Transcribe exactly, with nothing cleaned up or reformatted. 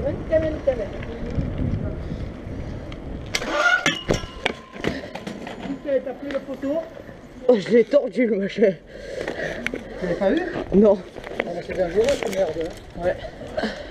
T'as pris le photo? Oh, je l'ai tordu le machin. Tu l'as pas vu? Non. Ah, c'est dangereux cette merde. Hein. Ouais.